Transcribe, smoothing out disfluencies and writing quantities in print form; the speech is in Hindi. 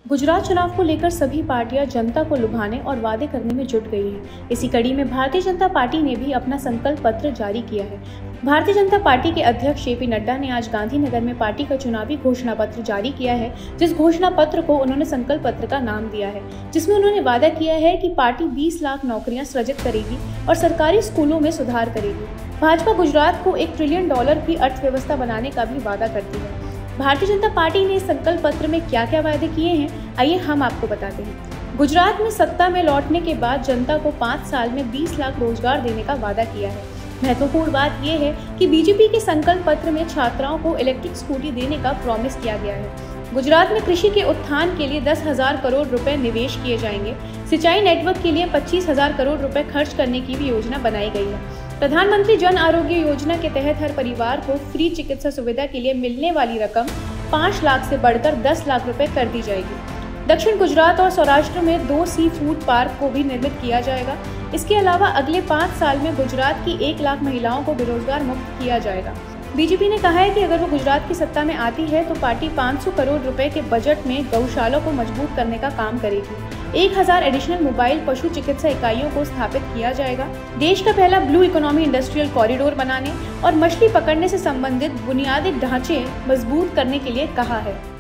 गुजरात चुनाव को लेकर सभी पार्टियां जनता को लुभाने और वादे करने में जुट गई हैं। इसी कड़ी में भारतीय जनता पार्टी ने भी अपना संकल्प पत्र जारी किया है। भारतीय जनता पार्टी के अध्यक्ष जेपी नड्डा ने आज गांधीनगर में पार्टी का चुनावी घोषणा पत्र जारी किया है, जिस घोषणा पत्र को उन्होंने संकल्प पत्र का नाम दिया है, जिसमें उन्होंने वादा किया है कि पार्टी 20 लाख नौकरियां सृजित करेगी और सरकारी स्कूलों में सुधार करेगी। भाजपा गुजरात को $1 ट्रिलियन की अर्थव्यवस्था बनाने का भी वादा करती है। भारतीय जनता पार्टी ने इस संकल्प पत्र में क्या क्या वादे किए हैं, आइए हम आपको बताते हैं। गुजरात में सत्ता में लौटने के बाद जनता को 5 साल में 20 लाख रोजगार देने का वादा किया है। महत्वपूर्ण बात यह है कि बीजेपी के संकल्प पत्र में छात्राओं को इलेक्ट्रिक स्कूटी देने का प्रॉमिस किया गया है। गुजरात में कृषि के उत्थान के लिए 10,000 करोड़ रुपए निवेश किए जाएंगे। सिंचाई नेटवर्क के लिए 25,000 करोड़ रुपए खर्च करने की भी योजना बनाई गई है। प्रधानमंत्री जन आरोग्य योजना के तहत हर परिवार को फ्री चिकित्सा सुविधा के लिए मिलने वाली रकम 5 लाख से बढ़कर 10 लाख रुपए कर दी जाएगी। दक्षिण गुजरात और सौराष्ट्र में 2 सी फूड पार्क को भी निर्मित किया जाएगा। इसके अलावा अगले 5 साल में गुजरात की 1 लाख महिलाओं को बेरोजगार मुक्त किया जाएगा। बीजेपी ने कहा है कि अगर वो गुजरात की सत्ता में आती है तो पार्टी 500 करोड़ रुपए के बजट में गौशालों को मजबूत करने का काम करेगी। 1000 एडिशनल मोबाइल पशु चिकित्सा इकाइयों को स्थापित किया जाएगा। देश का पहला ब्लू इकोनॉमी इंडस्ट्रियल कॉरिडोर बनाने और मछली पकड़ने से संबंधित बुनियादी ढांचे मजबूत करने के लिए कहा है।